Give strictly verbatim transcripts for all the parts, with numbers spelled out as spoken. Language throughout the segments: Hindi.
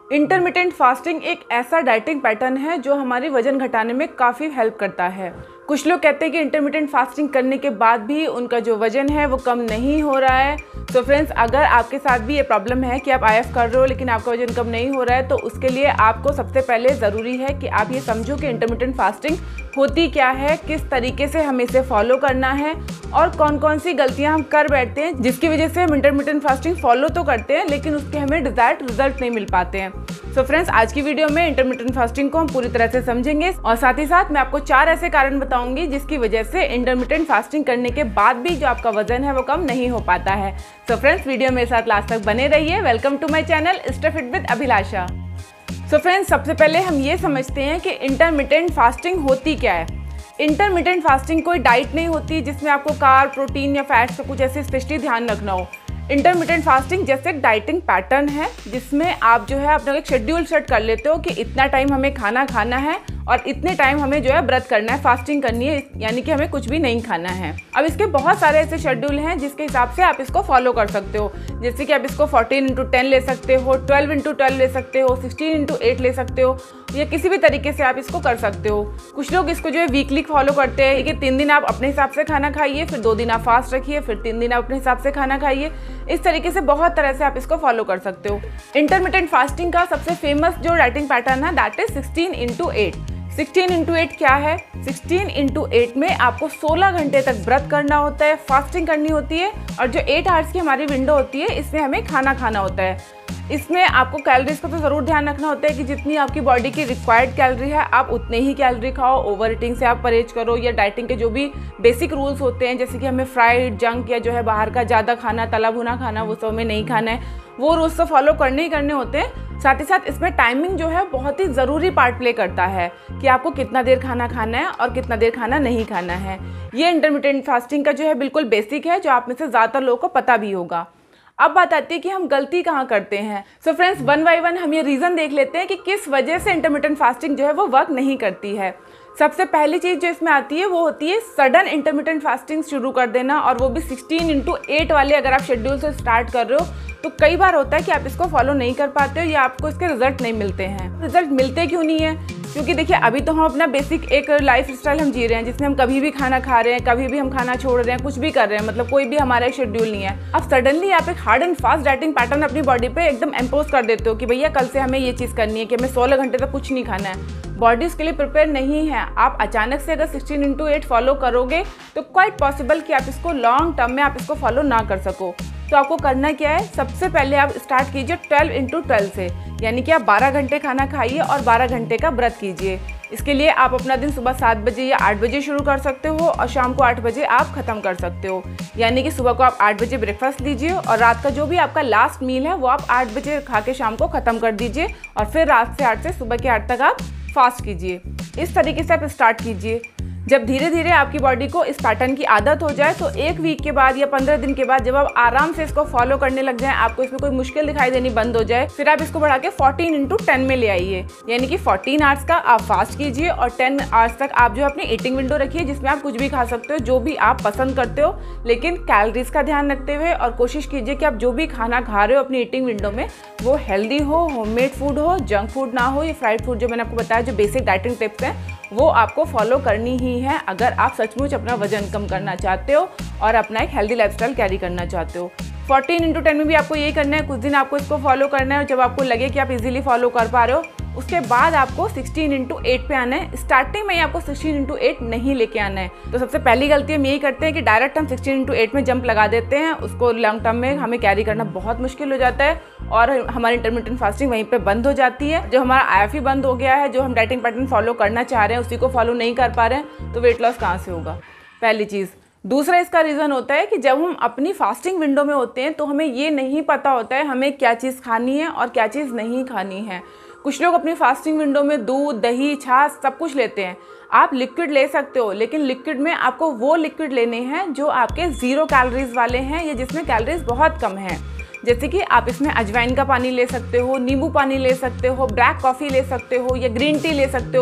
इंटरमिटेंट फास्टिंग एक ऐसा डाइटिंग पैटर्न है जो हमारी वजन घटाने में काफ़ी हेल्प करता है। कुछ लोग कहते हैं कि इंटरमिटेंट फास्टिंग करने के बाद भी उनका जो वजन है वो कम नहीं हो रहा है। तो फ्रेंड्स, अगर आपके साथ भी ये प्रॉब्लम है कि आप आई एफ कर रहे हो लेकिन आपका वजन कम नहीं हो रहा है, तो उसके लिए आपको सबसे पहले ज़रूरी है कि आप ये समझो कि इंटरमिटेंट फास्टिंग होती क्या है, किस तरीके से हमें इसे फॉलो करना है और कौन कौन सी गलतियां हम कर बैठते हैं जिसकी वजह से हम इंटरमिटेंट फास्टिंग फॉलो तो करते हैं लेकिन उसके हमें डिजायर्ड रिजल्ट नहीं मिल पाते हैं। सो फ्रेंड्स, आज की वीडियो में इंटरमिटेंट फास्टिंग को हम पूरी तरह से समझेंगे और साथ ही साथ मैं आपको चार ऐसे कारण बताऊंगी जिसकी वजह से इंटरमिटेंट फास्टिंग करने के बाद भी जो आपका वजन है वो कम नहीं हो पाता है। सो फ्रेंड्स, वीडियो मेरे साथ लास्ट तक बने रहिए। Welcome to my channel stay fit with Abhilasha. So friends, सबसे पहले हम ये समझते हैं कि इंटरमिटेंट फास्टिंग होती क्या है। इंटरमिटेंट फास्टिंग कोई डाइट नहीं होती जिसमें आपको कार्ब, प्रोटीन या फैट्स का कुछ ऐसे स्पेशली ध्यान रखना हो। इंटरमिटेंट फास्टिंग जैसे एक डाइटिंग पैटर्न है जिसमें आप जो है अपना एक शेड्यूल सेट कर लेते हो कि इतना टाइम हमें खाना खाना है और इतने टाइम हमें जो है व्रत करना है, फास्टिंग करनी है, यानी कि हमें कुछ भी नहीं खाना है। अब इसके बहुत सारे ऐसे शेड्यूल हैं जिसके हिसाब से आप इसको फॉलो कर सकते हो। जैसे कि आप इसको फोर्टीन इंटू टेन ले सकते हो, ट्वेल्व इंटू ट्वेल्व ले सकते हो, सिक्सटीन इंटू एट ले सकते हो, या किसी भी तरीके से आप इसको कर सकते हो। कुछ लोग इसको जो है वीकली फॉलो करते हैं कि तीन दिन आप अपने हिसाब से खाना खाइए, फिर दो दिन आप फास्ट रखिए, फिर तीन दिन आप अपने हिसाब से खाना खाइए। इस तरीके से बहुत तरह से आप इसको फॉलो कर सकते हो। इंटरमिटेंट फास्टिंग का सबसे फेमस जो डाइटिंग पैटर्न है that is sixteen into eight. Sixteen into eight क्या है? सिक्सटीन इंटू एट में आपको सोलह घंटे तक व्रत करना होता है, फास्टिंग करनी होती है और जो एट आवर्स की हमारी विंडो होती है इसमें हमें खाना खाना होता है। इसमें आपको कैलोरीज का तो ज़रूर ध्यान रखना होता है कि जितनी आपकी बॉडी की रिक्वायर्ड कैलोरी है आप उतने ही कैलोरी खाओ। ओवर ईटिंग से आप परहेज करो, या डाइटिंग के जो भी बेसिक रूल्स होते हैं जैसे कि हमें फ्राइड, जंक या जो है बाहर का ज़्यादा खाना, तला भुना खाना, वो सब में नहीं खाना है, वो रूल्स तो फॉलो करने ही करने होते हैं। साथ ही साथ इसमें टाइमिंग जो है बहुत ही ज़रूरी पार्ट प्ले करता है कि आपको कितना देर खाना खाना है और कितना देर खाना नहीं खाना है। ये इंटरमिटेंट फास्टिंग का जो है बिल्कुल बेसिक है जो आप में से ज़्यादातर लोगों को पता भी होगा। अब बात आती है कि हम गलती कहाँ करते हैं। So friends, one by one हम ये रीज़न देख लेते हैं कि किस वजह से इंटरमिटेंट फास्टिंग जो है वो वर्क नहीं करती है। सबसे पहली चीज़ जो इसमें आती है वो होती है सडन इंटरमिटेंट फास्टिंग शुरू कर देना, और वो भी सिक्सटीन इंटू एट वाले अगर आप शेड्यूल से स्टार्ट कर रहे हो तो कई बार होता है कि आप इसको फॉलो नहीं कर पाते हो या आपको इसके रिजल्ट नहीं मिलते हैं। रिजल्ट मिलते क्यों नहीं है? क्योंकि देखिए, अभी तो हम अपना बेसिक एक लाइफ स्टाइल हम जी रहे हैं जिसमें हम कभी भी खाना खा रहे हैं, कभी भी हम खाना छोड़ रहे हैं, कुछ भी कर रहे हैं, मतलब कोई भी हमारा एक शेड्यूल नहीं है। अब सडनली आप एक hard and fast dieting pattern अपनी बॉडी पे एकदम इम्पोज कर देते हो कि भैया कल से हमें ये चीज़ करनी है कि हमें सोलह घंटे तक कुछ नहीं खाना है। बॉडी उसके लिए प्रिपेयर नहीं है। आप अचानक से अगर सिक्सटीन इंटू एट फॉलो करोगे तो क्वाइट पॉसिबल कि आप इसको लॉन्ग टर्म में आप इसको फॉलो ना कर सको। तो आपको करना क्या है? सबसे पहले आप स्टार्ट कीजिए ट्वेल्व इंटू ट्वेल्व से, यानी कि आप बारह घंटे खाना खाइए और बारह घंटे का व्रत कीजिए। इसके लिए आप अपना दिन सुबह सात बजे या आठ बजे शुरू कर सकते हो और शाम को आठ बजे आप ख़त्म कर सकते हो। यानी कि सुबह को आप आठ बजे ब्रेकफास्ट लीजिए और रात का जो भी आपका लास्ट मील है वो आप आठ बजे खा के शाम को ख़त्म कर दीजिए और फिर रात से आठ से सुबह के आठ तक आप फास्ट कीजिए। इस तरीके से आप स्टार्ट कीजिए। जब धीरे धीरे आपकी बॉडी को इस पैटर्न की आदत हो जाए तो एक वीक के बाद या पंद्रह दिन के बाद जब आप आराम से इसको फॉलो करने लग जाएं, आपको इसमें कोई मुश्किल दिखाई देनी बंद हो जाए, फिर आप इसको बढ़ा के फोर्टीन इंटू टेन में ले आइए। यानी कि फोर्टीन आवर्स का आप फास्ट कीजिए और टेन आवर्स तक आप जो अपनी ईटिंग विंडो रखिए जिसमें आप कुछ भी खा सकते हो, जो भी आप पसंद करते हो, लेकिन कैलोरीज का ध्यान रखते हुए, और कोशिश कीजिए कि आप जो भी खाना खा रहे हो अपनी ईटिंग विंडो में वो हेल्दी हो, होममेड फूड हो, जंक फूड ना हो, या फ्राइड फूड जो मैंने आपको बताया जो बेसिक डाइटिंग टिप्स हैं वो आपको फॉलो करनी ही है अगर आप सचमुच अपना वजन कम करना चाहते हो और अपना एक हेल्दी लाइफस्टाइल कैरी करना चाहते हो। फोर्टीन इंटू टेन में भी आपको यही करना है। कुछ दिन आपको इसको फॉलो करना है और जब आपको लगे कि आप इजीली फॉलो कर पा रहे हो उसके बाद आपको सिक्सटीन इंटू एट पे आना है। स्टार्टिंग में ही आपको सिक्सटीन इंटू एट नहीं लेके आना है। तो सबसे पहली गलती हम यही करते हैं कि डायरेक्ट हम सिक्सटीन इंटू एट में जंप लगा देते हैं। उसको लॉन्ग टर्म में हमें कैरी करना बहुत मुश्किल हो जाता है और हमारी इंटरमिटेंट फास्टिंग वहीं पे बंद हो जाती है। जो हमारा आई एफ ही बंद हो गया है, जो हम डाइटिंग पैटर्न फॉलो करना चाह रहे हैं उसी को फॉलो नहीं कर पा रहे हैं, तो वेट लॉस कहाँ से होगा? पहली चीज़। दूसरा इसका रीज़न होता है कि जब हम अपनी फास्टिंग विंडो में होते हैं तो हमें ये नहीं पता होता है हमें क्या चीज़ खानी है और क्या चीज़ नहीं खानी है। कुछ लोग अपनी फास्टिंग विंडो में दूध, दही, छाछ सब कुछ लेते हैं। आप लिक्विड ले सकते हो, लेकिन लिक्विड में आपको वो लिक्विड लेने हैं जो आपके ज़ीरो कैलोरीज वाले हैं या जिसमें कैलोरीज बहुत कम हैं। जैसे कि आप इसमें अजवाइन का पानी ले सकते हो, नींबू पानी ले सकते हो, ब्लैक कॉफ़ी ले सकते हो या ग्रीन टी ले सकते हो।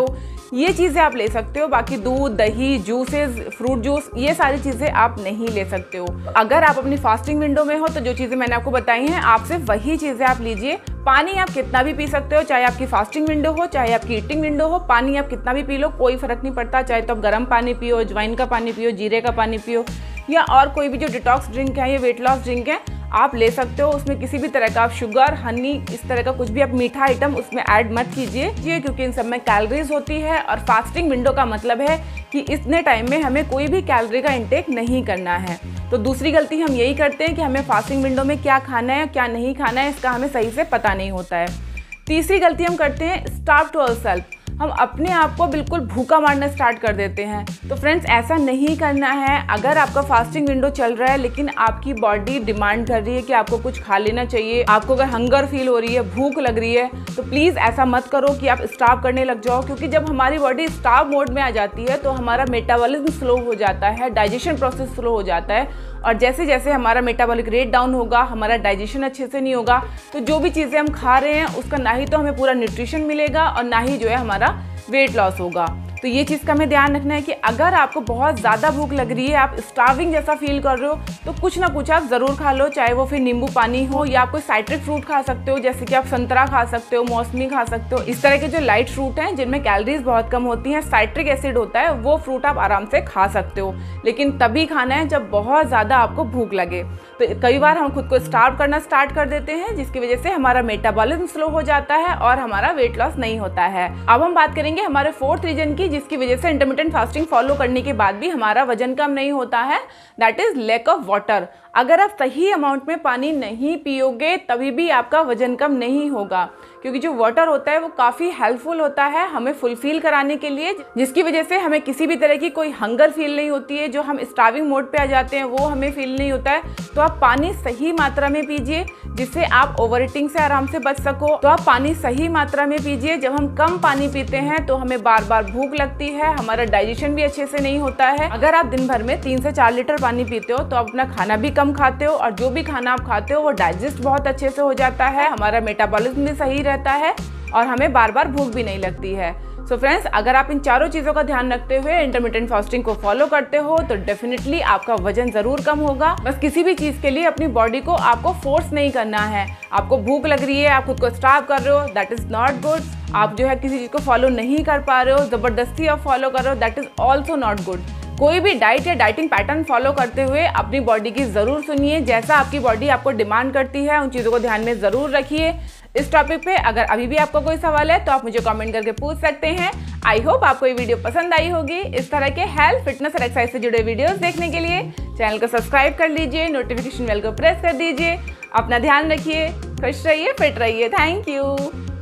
ये चीज़ें आप ले सकते हो। बाकी दूध, दही, जूसेस, फ्रूट जूस, ये सारी चीज़ें आप नहीं ले सकते हो। अगर आप अपनी फास्टिंग विंडो में हो तो जो चीज़ें मैंने आपको बताई हैं आप सिर्फ वही चीज़ें आप लीजिए। पानी आप कितना भी पी सकते हो, चाहे आपकी फास्टिंग विंडो हो चाहे आपकी ईटिंग विंडो हो, पानी आप कितना भी पी लो, कोई फ़र्क नहीं पड़ता। चाहे तो आप गर्म पानी पियो, अजवाइन का पानी पियो, जीरे का पानी पियो, या और कोई भी जो डिटॉक्स ड्रिंक है या वेट लॉस ड्रिंक है आप ले सकते हो। उसमें किसी भी तरह का आप शुगर, हनी, इस तरह का कुछ भी आप मीठा आइटम उसमें ऐड मत कीजिए क्योंकि इन सब में कैलोरीज होती है। और फास्टिंग विंडो का मतलब है कि इतने टाइम में हमें कोई भी कैलोरी का इंटेक नहीं करना है। तो दूसरी गलती हम यही करते हैं कि हमें फास्टिंग विंडो में क्या खाना है क्या नहीं खाना है इसका हमें सही से पता नहीं होता है। तीसरी गलती हम करते हैं स्टार्व टू आवरसेल्फ, हम अपने आप को बिल्कुल भूखा मारना स्टार्ट कर देते हैं। तो फ्रेंड्स ऐसा नहीं करना है। अगर आपका फास्टिंग विंडो चल रहा है लेकिन आपकी बॉडी डिमांड कर रही है कि आपको कुछ खा लेना चाहिए, आपको अगर हंगर फील हो रही है, भूख लग रही है, तो प्लीज़ ऐसा मत करो कि आप स्टार्व करने लग जाओ, क्योंकि जब हमारी बॉडी स्टार्व मोड में आ जाती है तो हमारा मेटाबॉलिज्म स्लो हो जाता है, डाइजेशन प्रोसेस स्लो हो जाता है, और जैसे जैसे हमारा मेटाबॉलिक रेट डाउन होगा, हमारा डाइजेशन अच्छे से नहीं होगा, तो जो भी चीज़ें हम खा रहे हैं उसका ना ही तो हमें पूरा न्यूट्रिशन मिलेगा और ना ही जो है हमारा वेट लॉस होगा। तो ये चीज़ का हमें ध्यान रखना है कि अगर आपको बहुत ज़्यादा भूख लग रही है, आप स्टार्विंग जैसा फील कर रहे हो, तो कुछ ना कुछ आप ज़रूर खा लो, चाहे वो फिर नींबू पानी हो या आप कोई साइट्रिक फ्रूट खा सकते हो, जैसे कि आप संतरा खा सकते हो, मौसमी खा सकते हो। इस तरह के जो लाइट फ्रूट हैं जिनमें कैलोरीज बहुत कम होती हैं, साइट्रिक एसिड होता है, वो फ्रूट आप आराम से खा सकते हो, लेकिन तभी खाना है जब बहुत ज़्यादा आपको भूख लगे। तो कई बार हम खुद को स्टार्व करना स्टार्ट कर देते हैं जिसकी वजह से हमारा मेटाबॉलिज्म स्लो हो जाता है और हमारा वेट लॉस नहीं होता है। अब हम बात करेंगे हमारे फोर्थ रीजन की जिसकी वजह से इंटरमिटेंट फास्टिंग फॉलो करने के बाद भी हमारा वजन कम नहीं होता है, that is lack of water. अगर आप सही अमाउंट में पानी नहीं पियोगे तभी भी आपका वजन कम नहीं होगा, क्योंकि जो वाटर होता है वो काफ़ी हेल्पफुल होता है हमें फुलफिल कराने के लिए, जिसकी वजह से हमें किसी भी तरह की कोई हंगर फील नहीं होती है। जो हम स्टार्विंग मोड पे आ जाते हैं वो हमें फील नहीं होता है। तो आप पानी सही मात्रा में पीजिए जिससे आप ओवर ईटिंग से आराम से बच सको। तो आप पानी सही मात्रा में पीजिए। जब हम कम पानी पीते हैं तो हमें बार बार भूख लगती है, हमारा डाइजेशन भी अच्छे से नहीं होता है। अगर आप दिन भर में तीन से चार लीटर पानी पीते हो तो आप अपना खाना भी कम खाते हो और जो भी खाना आप खाते हो वो डाइजेस्ट बहुत अच्छे से हो जाता है, हमारा मेटाबॉलिज्म भी सही रहता है और हमें बार बार भूख भी नहीं लगती है। सो so फ्रेंड्स, अगर आप इन चारों चीज़ों का ध्यान रखते हुए इंटरमिटेंट फास्टिंग को फॉलो करते हो तो डेफिनेटली आपका वजन ज़रूर कम होगा। बस किसी भी चीज़ के लिए अपनी बॉडी को आपको फोर्स नहीं करना है। आपको भूख लग रही है, आप खुद को स्टार्व कर रहे हो, दैट इज़ नॉट गुड। आप जो है किसी चीज़ को फॉलो नहीं कर पा रहे हो, ज़बरदस्ती आप फॉलो कर रहे हो, that is also not good. कोई भी डाइट या डाइटिंग पैटर्न फॉलो करते हुए अपनी बॉडी की ज़रूर सुनिए, जैसा आपकी बॉडी आपको डिमांड करती है उन चीज़ों को ध्यान में ज़रूर रखिए। इस टॉपिक पे अगर अभी भी आपको कोई सवाल है तो आप मुझे कमेंट करके पूछ सकते हैं। आई होप आपको ये वीडियो पसंद आई होगी। इस तरह के हेल्थ, फिटनेस और एक्सरसाइज से जुड़े वीडियोस देखने के लिए चैनल को सब्सक्राइब कर लीजिए, नोटिफिकेशन बेल को प्रेस कर दीजिए। अपना ध्यान रखिए, खुश रहिए, फिट रहिए। Thank you.